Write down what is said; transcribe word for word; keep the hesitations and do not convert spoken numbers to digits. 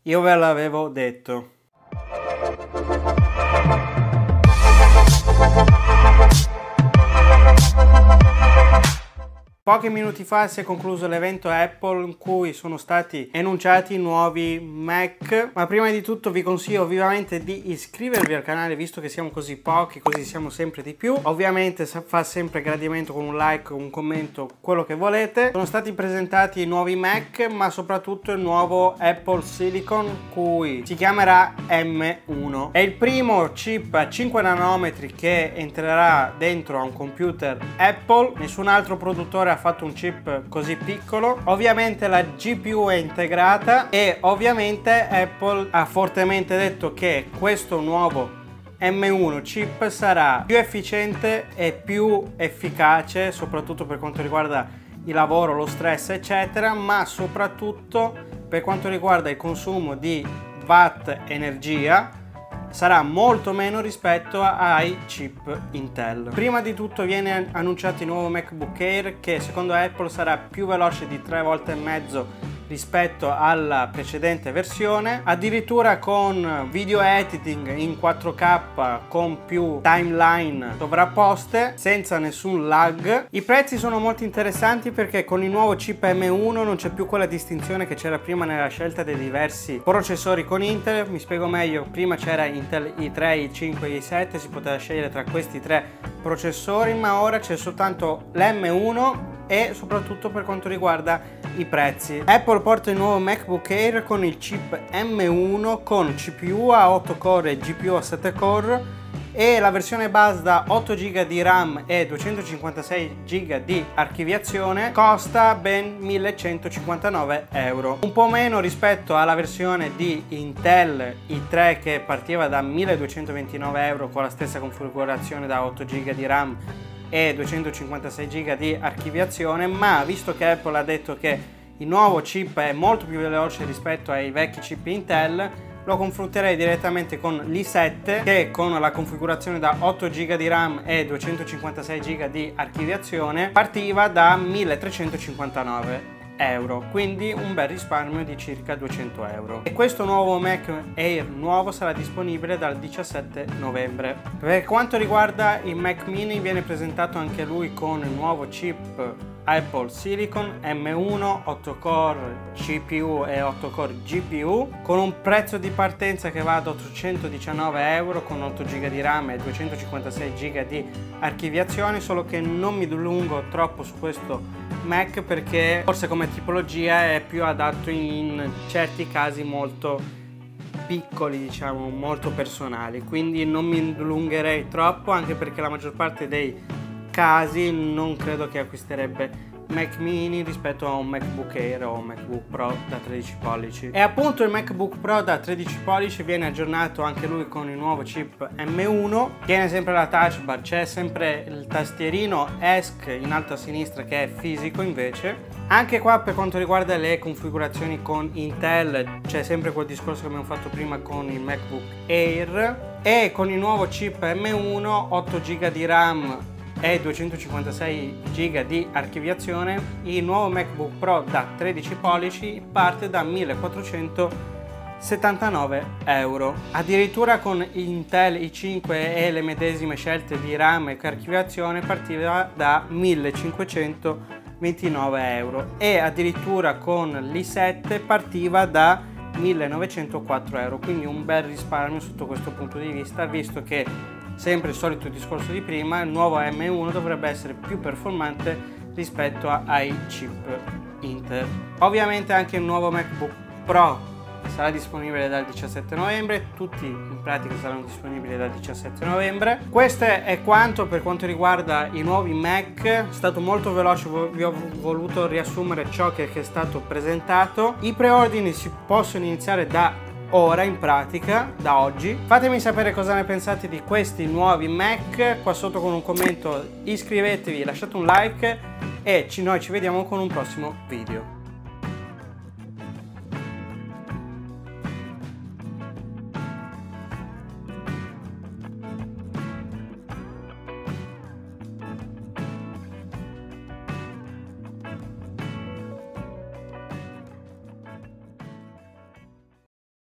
Io ve l'avevo detto. Pochi minuti fa si è concluso l'evento Apple in cui sono stati enunciati nuovi Mac, ma prima di tutto vi consiglio vivamente di iscrivervi al canale visto che siamo così pochi, così siamo sempre di più. Ovviamente fa sempre gradimento con un like, un commento, quello che volete. Sono stati presentati i nuovi Mac, ma soprattutto il nuovo Apple Silicon, cui si chiamerà M uno. È il primo chip a cinque nanometri che entrerà dentro a un computer Apple. Nessun altro produttore ha fatto un chip così piccolo. Ovviamente la G P U è integrata e ovviamente Apple ha fortemente detto che questo nuovo M uno chip sarà più efficiente e più efficace, soprattutto per quanto riguarda il lavoro, lo stress eccetera, ma soprattutto per quanto riguarda il consumo di watt energia sarà molto meno rispetto ai chip Intel. Prima di tutto viene annunciato il nuovo MacBook Air che secondo Apple sarà più veloce di tre volte e mezzo rispetto alla precedente versione, addirittura con video editing in quattro K con più timeline sovrapposte senza nessun lag. I prezzi sono molto interessanti perché con il nuovo chip M uno non c'è più quella distinzione che c'era prima nella scelta dei diversi processori con Intel. Mi spiego meglio: prima c'era Intel i tre, i cinque e i sette, si poteva scegliere tra questi tre processori, ma ora c'è soltanto l'M uno e soprattutto per quanto riguarda i prezzi. Apple porta il nuovo MacBook Air con il chip M uno con C P U a otto core e G P U a sette core e la versione base da otto giga di RAM e duecentocinquantasei giga di archiviazione costa ben millecentocinquantanove euro, un po' meno rispetto alla versione di Intel i tre che partiva da milleduecentoventinove euro con la stessa configurazione da otto giga di RAM e duecentocinquantasei giga di archiviazione. Ma visto che Apple ha detto che il nuovo chip è molto più veloce rispetto ai vecchi chip Intel, lo confronterei direttamente con l'i sette che con la configurazione da otto giga di RAM e duecentocinquantasei giga di archiviazione partiva da milletrecentocinquantanove euro, quindi un bel risparmio di circa duecento euro. E questo nuovo Mac Air nuovo sarà disponibile dal diciassette novembre. Per quanto riguarda il Mac Mini, viene presentato anche lui con il nuovo chip Apple Silicon M uno, otto core C P U e otto core G P U, con un prezzo di partenza che va ad ottocentodiciannove euro con otto giga di RAM e duecentocinquantasei giga di archiviazione. Solo che non mi dilungo troppo su questo Mac perché forse come tipologia è più adatto in certi casi molto piccoli, diciamo molto personali, quindi non mi dilungherei troppo, anche perché la maggior parte dei casi non credo che acquisterebbe Mac Mini rispetto a un MacBook Air o un MacBook Pro da tredici pollici. E appunto il MacBook Pro da tredici pollici viene aggiornato anche lui con il nuovo chip M uno, tiene sempre la touch bar, c'è sempre il tastierino E S C in alto a sinistra che è fisico invece. Anche qua per quanto riguarda le configurazioni con Intel c'è sempre quel discorso che abbiamo fatto prima con il MacBook Air, e con il nuovo chip M uno otto giga di RAM e duecentocinquantasei giga di archiviazione, il nuovo MacBook Pro da tredici pollici parte da millequattrocentosettantanove euro. Addirittura con Intel i cinque e le medesime scelte di RAM e archiviazione partiva da millecinquecentoventinove euro e addirittura con l'i sette partiva da millenovecentoquattro euro, quindi un bel risparmio sotto questo punto di vista, visto che sempre il solito discorso di prima, il nuovo M uno dovrebbe essere più performante rispetto a, ai chip Intel. Ovviamente anche il nuovo MacBook Pro sarà disponibile dal diciassette novembre, tutti in pratica saranno disponibili dal diciassette novembre. Questo è quanto per quanto riguarda i nuovi Mac. È stato molto veloce, vi ho voluto riassumere ciò che è stato presentato. I preordini si possono iniziare da ora, in pratica da oggi. Fatemi sapere cosa ne pensate di questi nuovi Mac qua sotto con un commento, iscrivetevi, lasciate un like e noi ci vediamo con un prossimo video.